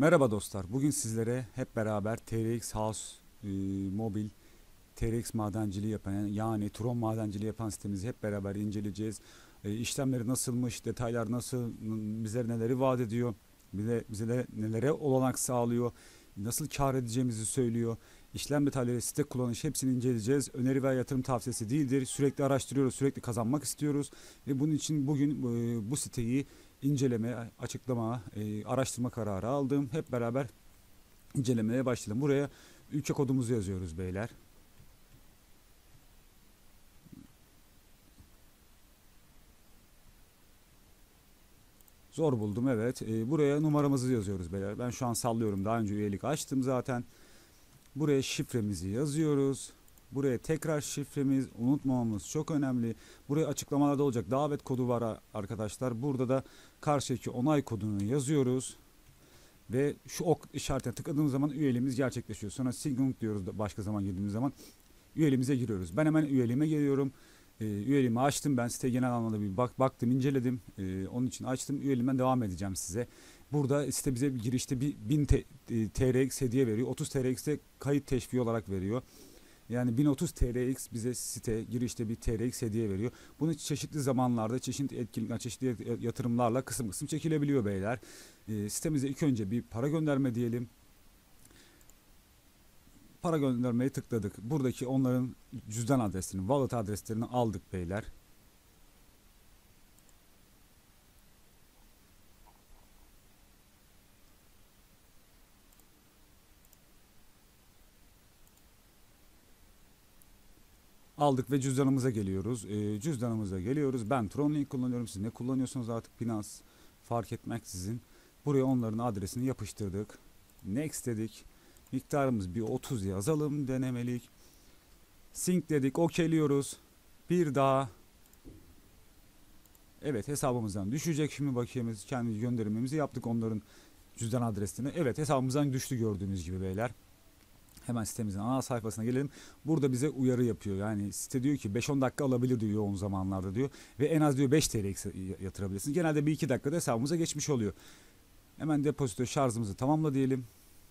Merhaba dostlar. Bugün sizlere hep beraber TRX House mobil TRX madenciliği yapan yani Tron madenciliği yapan sitemizi hep beraber inceleyeceğiz. İşlemleri nasılmış, detaylar nasıl, bize neleri vaat ediyor, bize nelere olanak sağlıyor, nasıl kar edeceğimizi söylüyor. İşlem detayları, site kullanış hepsini inceleyeceğiz. Öneri veya yatırım tavsiyesi değildir. Sürekli araştırıyoruz, sürekli kazanmak istiyoruz ve bunun için bugün bu siteyi inceleme, açıklama, araştırma kararı aldım. Hep beraber incelemeye başlayalım. Buraya ülke kodumuzu yazıyoruz beyler. Zor buldum, evet. Buraya numaramızı yazıyoruz beyler. Ben şu an sallıyorum. Daha önce üyelik açtım zaten. Buraya şifremizi yazıyoruz. Buraya tekrar şifremiz, unutmamamız çok önemli. Buraya açıklamalarda olacak davet kodu var arkadaşlar. Burada da karşıdaki onay kodunu yazıyoruz. Ve şu ok işaretine tıkladığımız zaman üyeliğimiz gerçekleşiyor. Sonra sign diyoruz da başka zaman girdiğimiz zaman üyeliğimize giriyoruz. Ben hemen üyeliğime geliyorum. Üyeliğimi açtım. Ben site genel anlamda bir baktım, inceledim. Onun için açtım. Üyeliğimden devam edeceğim size. Burada site bize bir girişte bir 1000 TRX hediye veriyor. 30 TRX de kayıt teşviği olarak veriyor. Yani 1030 TRX bize site girişte bir TRX hediye veriyor. Bunu çeşitli zamanlarda, çeşitli etkinlikler, çeşitli yatırımlarla kısım kısım çekilebiliyor beyler. Sitemize ilk önce bir para gönderme diyelim. Para göndermeyi tıkladık. Buradaki onların cüzdan adresini, wallet adreslerini aldık beyler. Aldık ve cüzdanımıza geliyoruz. Cüzdanımıza geliyoruz. Ben Tronlink kullanıyorum. Siz ne kullanıyorsunuz artık Binance fark etmeksizin. Buraya onların adresini yapıştırdık. Next dedik. Miktarımız bir 30 yazalım denemelik. Sync dedik. Okeyliyoruz. Bir daha. Evet, hesabımızdan düşecek. Şimdi bakayım, kendi gönderimimizi yaptık onların cüzdan adresini. Evet, hesabımızdan düştü gördüğünüz gibi beyler. Hemen sitemizin ana sayfasına gelelim. Burada bize uyarı yapıyor. Yani site diyor ki 5-10 dakika alabilir diyor yoğun zamanlarda diyor. Ve en az diyor 5 TL yatırabilirsiniz. Genelde 1-2 dakikada hesabımıza geçmiş oluyor. Hemen depozito şarjımızı tamamla diyelim.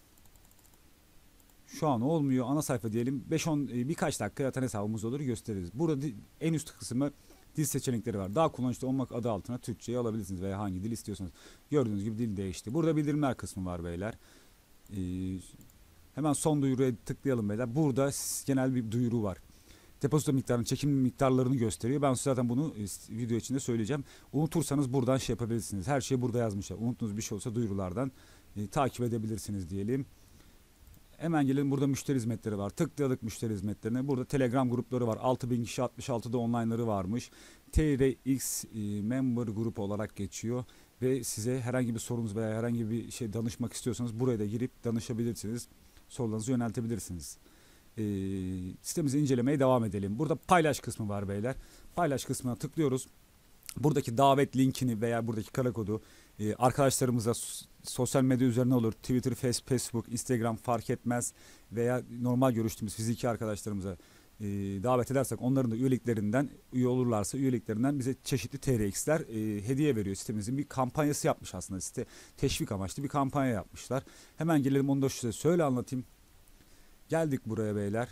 Şu an olmuyor. Ana sayfa diyelim. 5-10 birkaç dakika yatan hesabımız olur, gösteririz. Burada en üst kısmı dil seçenekleri var. Daha kullanışlı olmak adı altına Türkçeyi alabilirsiniz veya hangi dil istiyorsanız. Gördüğünüz gibi dil değişti. Burada bildirimler kısmı var beyler. Ee, Hemen son duyuruya tıklayalım beyler. Burada genel bir duyuru var. Depozito miktarının, çekim miktarlarını gösteriyor. Ben zaten bunu video içinde söyleyeceğim. Unutursanız buradan şey yapabilirsiniz. Her şeyi burada yazmışlar. Unuttuğunuz bir şey olsa duyurulardan takip edebilirsiniz diyelim. Hemen gelin, burada müşteri hizmetleri var. Tıkladık müşteri hizmetlerine. Burada Telegram grupları var. 6000 kişi, 66'da online'ları varmış. TRX member grup olarak geçiyor. Ve size herhangi bir sorunuz veya herhangi bir şey danışmak istiyorsanız buraya da girip danışabilirsiniz. Sorularınızı yöneltebilirsiniz. Sitemizi incelemeye devam edelim. Burada paylaş kısmı var beyler. Paylaş kısmına tıklıyoruz. Buradaki davet linkini veya buradaki kara kodu arkadaşlarımıza sosyal medya üzerine olur. Twitter, Facebook, Instagram fark etmez. Veya normal görüştüğümüz fiziki arkadaşlarımıza davet edersek onların da üyeliklerinden, üye olurlarsa üyeliklerinden bize çeşitli TRX'ler hediye veriyor. Sitemizin bir kampanyası yapmış aslında site. Teşvik amaçlı bir kampanya yapmışlar. Hemen gelelim, onu da size şöyle anlatayım. Geldik buraya beyler.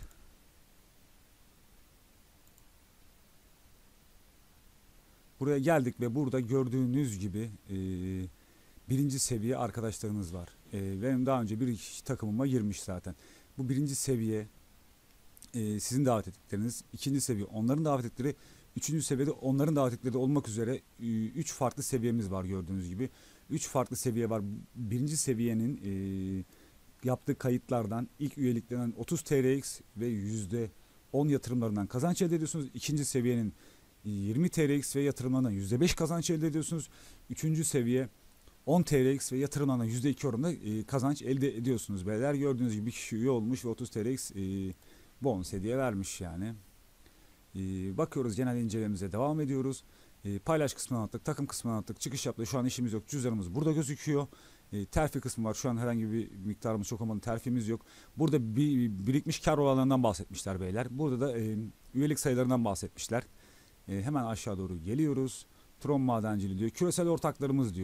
Buraya geldik ve burada gördüğünüz gibi birinci seviye arkadaşlarınız var. Benim daha önce bir takımıma girmiş zaten. Bu birinci seviye sizin davet ettikleriniz, ikinci seviye onların davet ettikleri, üçüncü seviyede onların davet ettikleri olmak üzere üç farklı seviyemiz var gördüğünüz gibi. Üç farklı seviye var. Birinci seviyenin yaptığı kayıtlardan, ilk üyeliklerden 30 TRX ve %10 yatırımlarından kazanç elde ediyorsunuz. İkinci seviyenin 20 TRX ve yatırımlarından %5 kazanç elde ediyorsunuz. Üçüncü seviye 10 TRX ve yatırımlarından %2 oranında kazanç elde ediyorsunuz beyler. Gördüğünüz gibi bir kişi üye olmuş ve 30 TRX bonus hediye vermiş yani. Bakıyoruz, genel incelememize devam ediyoruz. Paylaş kısmını anlattık, takım kısmını anlattık, çıkış yaptık. Şu an işimiz yok, cüzdanımız burada gözüküyor. Terfi kısmı var. Şu an herhangi bir miktarımız çok olmadı, terfimiz yok. Burada birikmiş kar oranlarından bahsetmişler beyler. Burada da üyelik sayılarından bahsetmişler. Hemen aşağı doğru geliyoruz. Tron madenciliği diyor. Küresel ortaklarımız diyor.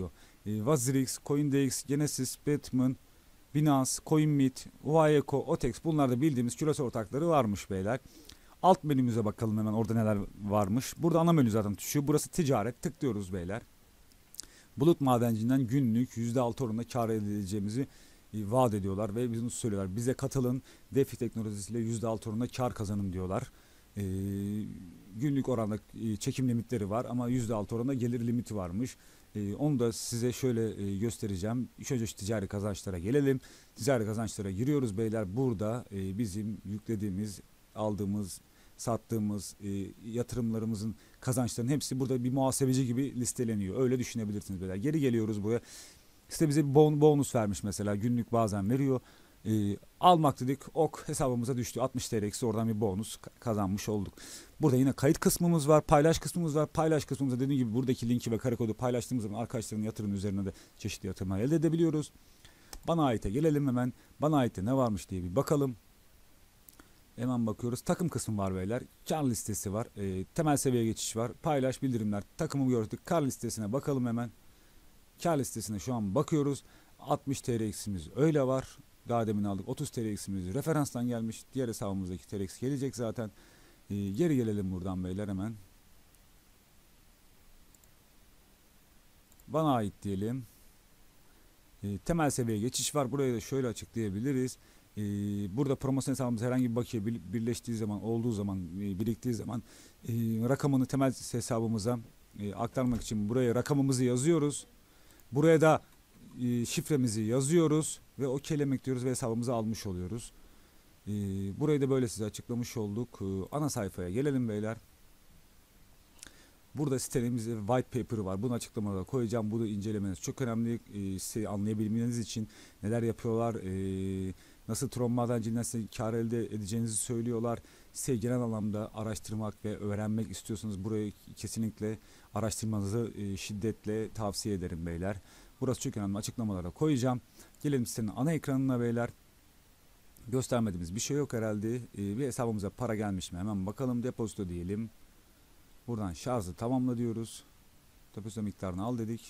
Wazirix, CoinDex, Genesis, Batman, Binance, CoinMeet, Uaeco, OTEX, bunlar da bildiğimiz küresel ortakları varmış beyler. Alt menümüze bakalım hemen, orada neler varmış. Burada ana menü zaten düşüyor. Burası ticaret. Tıklıyoruz beyler. Bulut madencinden günlük %6 oranında kar elde edeceğimizi vaat ediyorlar ve bunu söylüyorlar. Bize katılın, DeFi teknolojisiyle %6 oranında kar kazanın diyorlar. Ee, Günlük oranda çekim limitleri var ama %6 oranında gelir limiti varmış. Onu da size şöyle göstereceğim. İlk önce şu ticari kazançlara gelelim. Ticari kazançlara giriyoruz beyler. Burada bizim yüklediğimiz, aldığımız, sattığımız yatırımlarımızın kazançlarının hepsi burada bir muhasebeci gibi listeleniyor. Öyle düşünebilirsiniz beyler. Geri geliyoruz buraya. İşte bize bir bonus vermiş mesela. Günlük bazen veriyor. Almak dedik, ok hesabımıza düştü. 60 TL eksi oradan bir bonus kazanmış olduk. Burada yine kayıt kısmımız var, paylaş kısmımız var. Paylaş kısmımızda dediğim gibi buradaki linki ve kare kodu paylaştığımız zaman arkadaşların yatırım üzerine de çeşitli yatırımlar elde edebiliyoruz. Bana ait'e gelelim hemen. Bana ait'te ne varmış diye bir bakalım. Hemen bakıyoruz. Takım kısmı var beyler. Kar listesi var. Temel seviye geçiş var. Paylaş, bildirimler. Takımı gördük. Kar listesine bakalım hemen. Kar listesine şu an bakıyoruz. 60 TL eksimiz öyle var. Daha demin aldık. 30 TL eksimiz referanstan gelmiş. Diğer hesabımızdaki TL eksi gelecek zaten. Geri gelelim buradan beyler hemen. Bana ait diyelim. Temel seviye geçiş var. Burayı da şöyle açıklayabiliriz. Burada promosyon hesabımız herhangi bir bakiye birleştiği zaman, olduğu zaman, biriktiği zaman rakamını temel hesabımıza aktarmak için buraya rakamımızı yazıyoruz. Buraya da şifremizi yazıyoruz ve okeylemek diyoruz ve hesabımızı almış oluyoruz. Burayı da böyle size açıklamış olduk. Ana sayfaya gelelim beyler. Burada sitemizde white paper'ı var. Bunu açıklamada koyacağım. Bunu incelemeniz çok önemli. Size anlayabilmeniz için neler yapıyorlar, nasıl Tron madenciliğinden size kar elde edeceğinizi söylüyorlar. Size genel anlamda araştırmak ve öğrenmek istiyorsanız burayı kesinlikle araştırmanızı şiddetle tavsiye ederim beyler. Burası çok önemli. Açıklamalara koyacağım. Gelelim sitenin ana ekranına beyler. Göstermediğimiz bir şey yok herhalde. Bir hesabımıza para gelmiş mi? Hemen bakalım. Depozito diyelim. Buradan şarjı tamamla diyoruz. Depozito miktarını al dedik.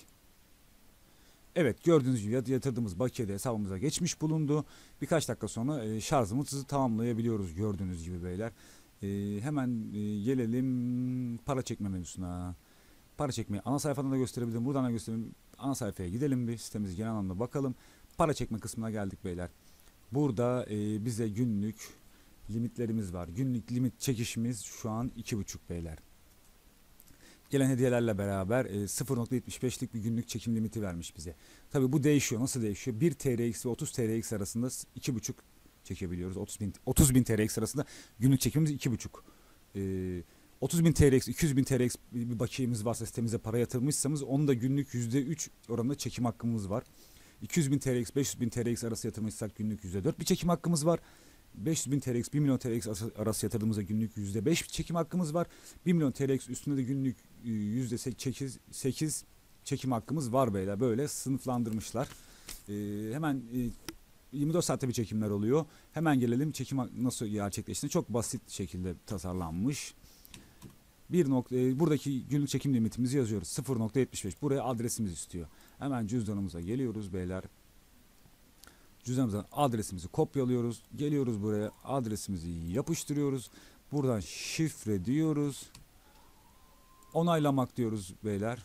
Evet, gördüğünüz gibi yatırdığımız bakiye de hesabımıza geçmiş bulundu. Birkaç dakika sonra şarjımızı tamamlayabiliyoruz gördüğünüz gibi beyler. Hemen gelelim para çekme menüsüne. Para çekmeyi ana sayfadan da gösterebilirim. Buradan da gösterebilirim. Ana sayfaya gidelim bir. Sitemiz genel anlamda bakalım. Para çekme kısmına geldik beyler. Burada bize günlük limitlerimiz var. Günlük limit çekişimiz şu an 2,5 beyler. Gelen hediyelerle beraber 0.75'lik bir günlük çekim limiti vermiş bize. Tabi bu değişiyor. Nasıl değişiyor? 1 TRX ve 30 TRX arasında 2,5 çekebiliyoruz. 30.000 TRX arasında günlük çekimimiz 2,5. 30.000 TRX, 200.000 TRX bir bakiyemiz varsa, sitemize para yatırmışsanız onun da günlük %3 oranında çekim hakkımız var. 200.000 TRX, 500.000 TRX arası yatırmışsak günlük %4 bir çekim hakkımız var. 500.000 TRX, 1 milyon TRX arası yatırdığımızda günlük %5 çekim hakkımız var. 1 milyon TRX üstünde de günlük %8 çekim hakkımız var beyler. Böyle sınıflandırmışlar. Hemen 24 saatte bir çekimler oluyor. Hemen gelelim çekim nasıl gerçekleştiğine. Çok basit şekilde tasarlanmış. Buradaki günlük çekim limitimizi yazıyoruz. 0.75. Buraya adresimiz istiyor. Hemen cüzdanımıza geliyoruz beyler. Cüzdanımızdan adresimizi kopyalıyoruz. Geliyoruz buraya, adresimizi yapıştırıyoruz. Buradan şifre diyoruz. Onaylamak diyoruz beyler.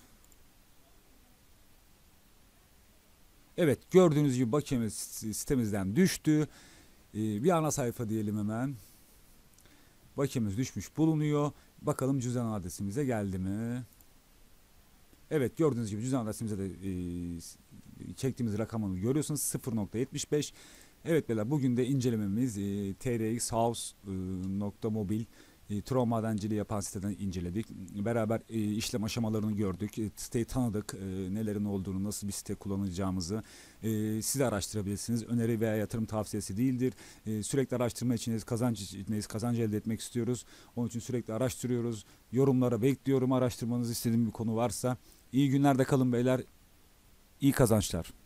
Evet, gördüğünüz gibi bakiyemiz sitemizden düştü. Bir ana sayfa diyelim hemen. Bakiyemiz düşmüş bulunuyor. Bakalım cüzdan adresimize geldi mi? Evet, gördüğünüz gibi cüzdan adresimize de çektiğimiz rakamını görüyorsunuz. 0.75. Evet beyler, bugün de incelememiz trxhouse.mobil Tron madenciliği yapan siteden inceledik. Beraber işlem aşamalarını gördük. Siteyi tanıdık. Nelerin olduğunu, nasıl bir site kullanacağımızı siz de araştırabilirsiniz. Öneri veya yatırım tavsiyesi değildir. Sürekli araştırma içindeyiz. Kazanç elde etmek istiyoruz. Onun için sürekli araştırıyoruz. Yorumlara bekliyorum. Araştırmanızı istediğim bir konu varsa. İyi günlerde kalın beyler. İyi kazançlar.